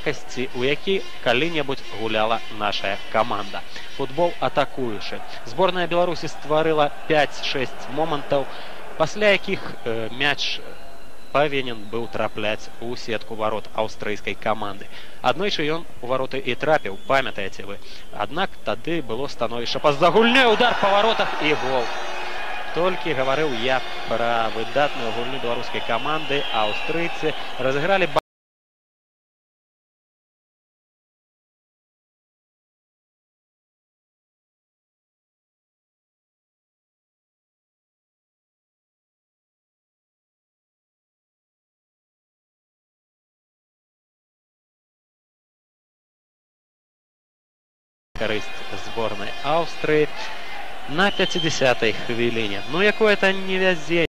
якасці, у які калі-небудзь гуляла наша каманда. Футбол атакуючы. Зборная Беларусі стварыла 5-6 момантаў, пасля якіх мяч павінен быў трапляць у сетку ворот аўстрыйскай каманды. Аднойчы ён у вароты і трапіў, памятаеце вы. Аднак тады было становішча па-за гульнёй, удар па варотах і гол. Толькі гаварыў я пра выдатную гульню беларускай каманды, а аўстрыйцы разыгралі карысць зборнай Аўстрыі на 50-й хвіліне. Ну, якое-то невязенне.